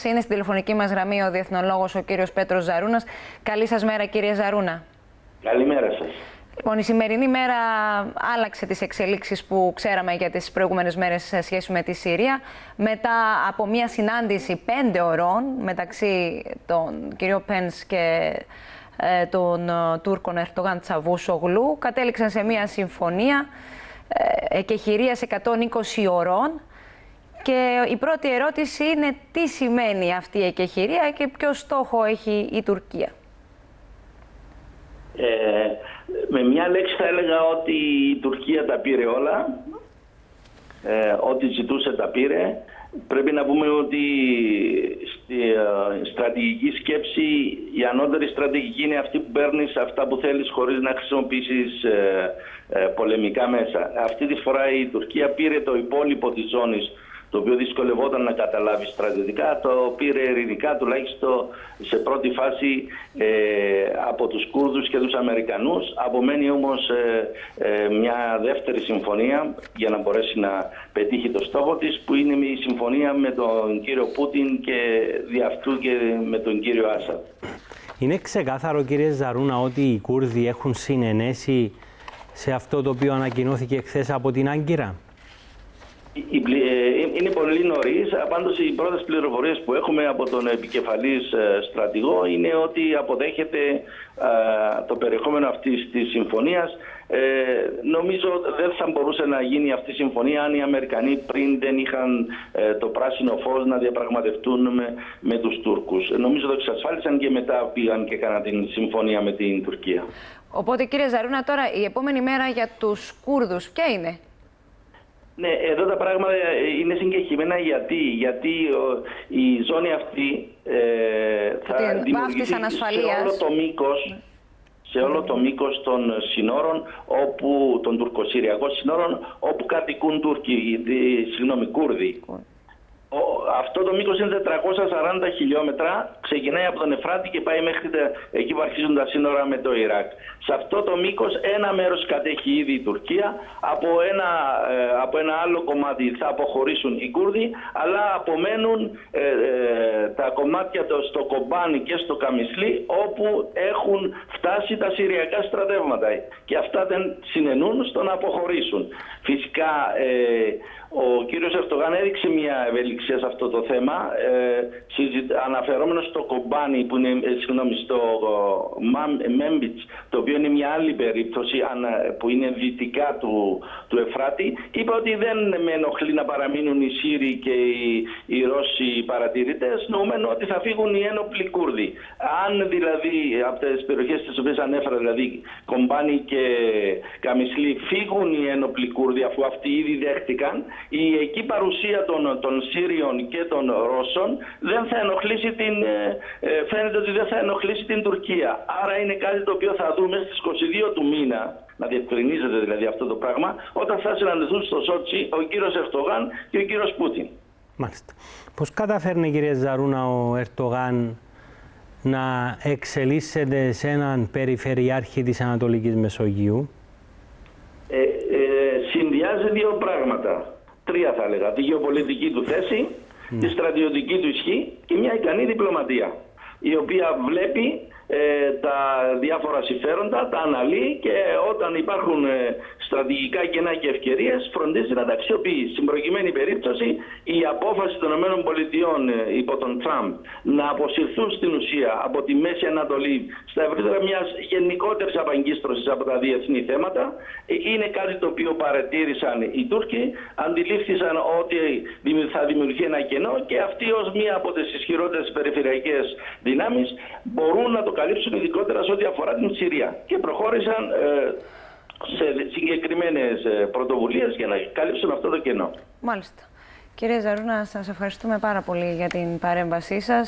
παρέμβαση. Είναι στην τηλεφωνική μας γραμμή ο διεθνολόγος ο κύριος Πέτρος Ζαρούνας. Καλή σας μέρα, κύριε Ζαρούνα. Καλημέρα σας. Λοιπόν, η σημερινή μέρα άλλαξε τις εξελίξεις που ξέραμε για τις προηγούμενες μέρες σε σχέση με τη Συρία. Μετά από μια συνάντηση 5 ωρών μεταξύ των κυρίων Πένς και των Τούρκων Ερντογάν Τσαβούσογλου, κατέληξαν σε μια συμφωνία εκεχηρίας 120 ωρών. Και η πρώτη ερώτηση είναι τι σημαίνει αυτή η εκεχηρία και ποιο στόχο έχει η Τουρκία. Με μια λέξη θα έλεγα ότι η Τουρκία τα πήρε όλα, ό,τι ζητούσε τα πήρε. Πρέπει να πούμε ότι στη στρατηγική σκέψη η ανώτερη στρατηγική είναι αυτή που παίρνεις αυτά που θέλεις χωρίς να χρησιμοποιήσεις πολεμικά μέσα. Αυτή τη φορά η Τουρκία πήρε το υπόλοιπο της ζώνης, το οποίο δυσκολευόταν να καταλάβει στρατιωτικά, το πήρε ειρηνικά τουλάχιστον σε πρώτη φάση από τους Κούρδους και τους Αμερικανούς. Απομένει όμως μια δεύτερη συμφωνία για να μπορέσει να πετύχει το στόχο της, που είναι η συμφωνία με τον κύριο Πούτιν και δι' αυτού και με τον κύριο Άσαντ. Είναι ξεκάθαρο, κύριε Ζαρούνα, ότι οι Κούρδοι έχουν συνενέσει σε αυτό το οποίο ανακοινώθηκε χθες από την Άγκυρα? Είναι πολύ νωρίς. Πάντως οι πρώτες πληροφορίες που έχουμε από τον επικεφαλής στρατηγό είναι ότι αποδέχεται το περιεχόμενο αυτής της συμφωνίας. Νομίζω δεν θα μπορούσε να γίνει αυτή η συμφωνία αν οι Αμερικανοί πριν δεν είχαν το πράσινο φως να διαπραγματευτούν με τους Τούρκους. Νομίζω το εξασφάλισαν και μετά πήγαν και έκαναν την συμφωνία με την Τουρκία. Οπότε, κύριε Ζαρούνα, τώρα η επόμενη μέρα για τους Κούρδους ποια είναι? Ναι, εδώ τα πράγματα είναι συγκεκριμένα γιατί η ζώνη αυτή θα δημιουργηθεί σε όλο το μήκος των συνόρων, των τουρκοσυριακών συνόρων, όπου κατοικούν Κούρδοι. Αυτό το μήκος είναι 440 χιλιόμετρα, ξεκινάει από τον Εφράτη και πάει μέχρι εκεί που αρχίζουν τα σύνορα με το Ιράκ. Σε αυτό το μήκος ένα μέρος κατέχει ήδη η Τουρκία, από ένα άλλο κομμάτι θα αποχωρήσουν οι Κούρδοι, αλλά απομένουν τα κομμάτια στο Κομπάνι και στο Καμισλί, όπου έχουν φτάσει τα συριακά στρατεύματα και αυτά δεν συνενούν στο να αποχωρήσουν. Φυσικά ο κύριος Ερντογάν έδειξε μια ευελιξία σε αυτό το θέμα, αναφερόμενος στο Κομπάνι, στο Μέμπιτς, το οποίο είναι μια άλλη περίπτωση που είναι δυτικά του Εφράτη. Είπε ότι δεν με ενοχλεί να παραμείνουν οι Σύριοι και οι Ρώσοι παρατηρητές, νομίζουν ότι θα φύγουν οι ένοπλοι Κούρδοι. Αν δηλαδή από τις περιοχές τις οποίες ανέφερα, δηλαδή Κομπάνι και Καμισλί, φύγουν οι ένοπλοι Κούρδοι, αφού αυτοί ήδη δέχτηκαν, η εκεί παρουσία των Σύριων και των Ρώσων δεν θα ενοχλήσει φαίνεται ότι δεν θα ενοχλήσει την Τουρκία. Άρα είναι κάτι το οποίο θα δούμε στις 22 του μήνα, να διευκρινίζεται δηλαδή αυτό το πράγμα, όταν θα συναντηθούν στο Σότσι ο κύριος Ερντογάν και ο κύριος Πούτιν. Μάλιστα. Πώς καταφέρνει, κύριε Ζαρούνα, ο Ερντογάν να εξελίσσεται σε έναν περιφερειάρχη της Ανατολικής Μεσογείου? Συνδυάζει δύο πράγματα. Τρία θα έλεγα. Τη γεωπολιτική του θέση, τη στρατιωτική του ισχύ και μια ικανή διπλωματία, η οποία βλέπει τα διάφορα συμφέροντα, τα αναλύει και όταν υπάρχουν στρατηγικά κενά και ευκαιρίες φροντίζει να τα αξιοποιεί. Στην προκειμένη περίπτωση η απόφαση των ΗΠΑ υπό τον Τραμπ να αποσυρθούν στην ουσία από τη Μέση Ανατολή στα ευρύτερα μιας γενικότερης απαγκίστρωσης από τα διεθνή θέματα είναι κάτι το οποίο παρατήρησαν οι Τούρκοι, αντιλήφθησαν ότι θα δημιουργεί ένα κενό και αυτοί ως μία από τις ισχυρότερες περιφερειακές δυνάμεις μπορούν να το καλύψουν, ειδικότερα σε ό,τι αφορά την Συρία, και προχώρησαν σε συγκεκριμένες πρωτοβουλίες για να καλύψουν αυτό το κενό. Μάλιστα. Κύριε Ζαρούνα, σας ευχαριστούμε πάρα πολύ για την παρέμβασή σας.